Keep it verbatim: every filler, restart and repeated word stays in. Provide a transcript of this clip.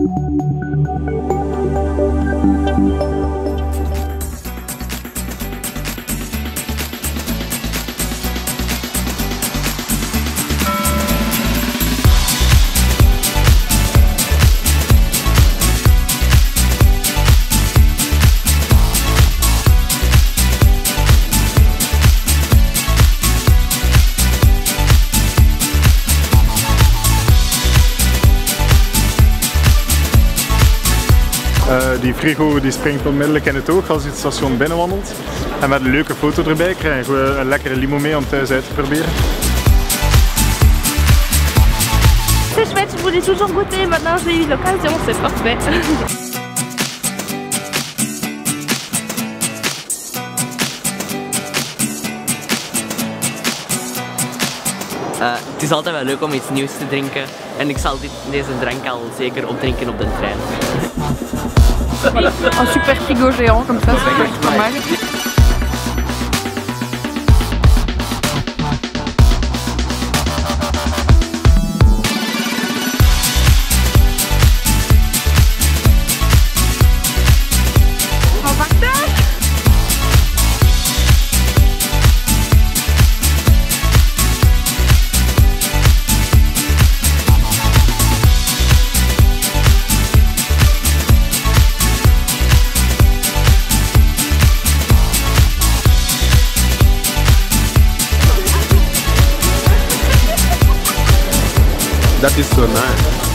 Uh, die frigo die springt onmiddellijk in het oog als je het station binnenwandelt. En met een leuke foto erbij krijg je een lekkere limo mee om thuis uit te proberen. C'est chouette, je voulais toujours goûter, maintenant j'ai eu l'occasion, c'est parfait. Uh, het is altijd wel leuk om iets nieuws te drinken en ik zal dit, deze drank al zeker opdrinken op de trein. Un super frigo géant comme ça, c'est pas mal. That is so nice.